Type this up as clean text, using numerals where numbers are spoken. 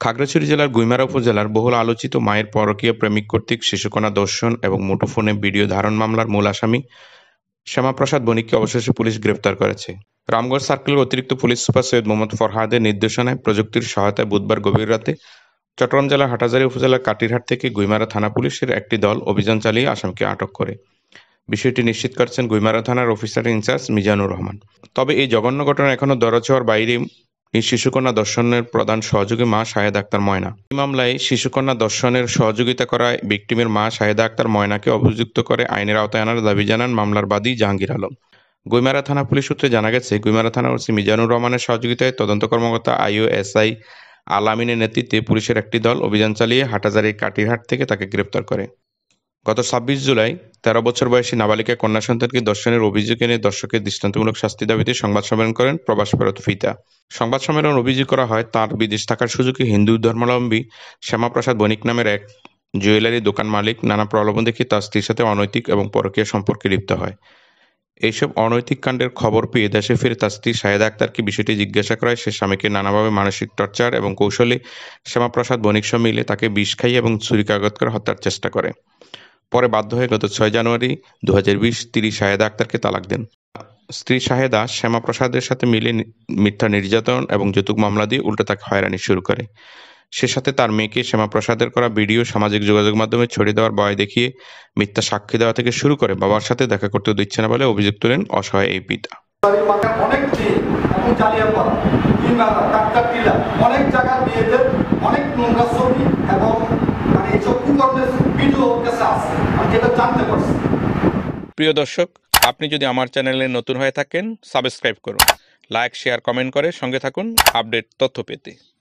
খাগড়াছড়ি জেলার গুইমারা উপজেলার বহুল আলোচিত মায়ের পরকীয়া প্রেমিক কর্তৃক শিশুকন্যা ধর্ষণ এবং মুঠোফোনে ভিডিও ধারণ মামলার মূল আসামি শ্যামাপ্রসাদ বণিককে অবশেষে পুলিশ গ্রেপ্তার করেছে। রামগঞ্জ সার্কেলের অতিরিক্ত পুলিশ সুপার সৈয়দ মোহাম্মদ ফরহাদের নির্দেশনায় প্রযুক্তির সহায়তায় বুধবার গভীর রাতে চট্টগ্রাম জেলার হাটহাজারী উপজেলার কাটিরহাট থেকে গুইমারা থানা পুলিশের একটি দল অভিযান চালিয়ে আসামিকে আটক করে। বিষয়টি নিশ্চিত করেছেন গুইমারা থানার অফিসার ইনচার্জ মিজানুর রহমান। তবে এই জঘন্য ঘটনা এখনও ধরাছোঁয়ার বাইরে শিশুকন্যা ধর্ষণের প্রধান সহযোগী মা শাহেদা আক্তার ময়না। এই মামলায় শিশুকন্যা ধর্ষণের সহযোগিতা করায় ভিকটিমের মা শাহেদা আক্তার ময়নাকে অভিযুক্ত করে আইনের আওতায় আনার দাবি জানান মামলার বাদী জাহাঙ্গীর আলম। গুইমারা থানা পুলিশ সূত্রে জানা গেছে, গুইমারা থানার ওসি মিজানুর রহমানের সহযোগিতায় তদন্ত কর্মকর্তা আইওএসআই আলামিনের নেতৃত্বে পুলিশের একটি দল অভিযান চালিয়ে হাটহাজারীর কাটিরহাট থেকে তাকে গ্রেপ্তার করে। গত ২৬ জুলাই ১৩ বছর বয়সী নাবালিকা কন্যা সন্তানকে ধর্ষণের অভিযোগ এনে দর্শকের দৃষ্টান্তমূলক শাস্তি দাবিতে সংবাদ সম্মেলন করেন প্রবাস ফেরত ফিতা। সংবাদ সম্মেলনে অভিযোগ করা হয়, তার বিদেশ থাকার সুযোগে হিন্দু ধর্মাবলম্বী শ্যামাপ্রসাদ বণিক নামের এক জুয়েলারি দোকান মালিক নানা প্রলোভন দেখিয়ে তার স্ত্রীর সাথে অনৈতিক এবং পরকীয়া সম্পর্কে লিপ্ত হয়। এইসব অনৈতিক কাণ্ডের খবর পেয়ে দেশে ফিরে তার স্ত্রী শাহেদা আক্তারকে বিষয়টি জিজ্ঞাসা করায় সে স্বামীকে নানাভাবে মানসিক টর্চার এবং কৌশলে শ্যামাপ্রসাদ বণিক সহ মিলে তাকে বিষ খাইয়ে এবং ছুরিকাঘাত করে হত্যার চেষ্টা করে। পরে বাধ্য হয়ে গত ৬ জানুয়ারি ২০২০ তিনি শাহেদা আক্তারকে তালাক দেন। স্ত্রী শাহেদা শ্যামাপ্রসাদের সাথে মিলে মিথ্যা নির্যাতন এবং যৌতুক মামলা দিয়ে উল্টে তাকে হয়রানি শুরু করে। সে সাথে তার মেয়েকে শ্যামাপ্রসাদের করা ভিডিও সামাজিক যোগাযোগ মাধ্যমে ছড়িয়ে দেওয়ার ভয় দেখিয়ে মিথ্যা সাক্ষী দেওয়া থেকে শুরু করে বাবার সাথে দেখা করতে দিচ্ছে না বলে অভিযোগ তোলেন অসহায় এই পিতা। প্রিয় দর্শক, আপনি যদি আমার চ্যানেলে নতুন হয়ে থাকেন সাবস্ক্রাইব করুন, লাইক শেয়ার কমেন্ট করে সঙ্গে থাকুন আপডেট তথ্য পেতে।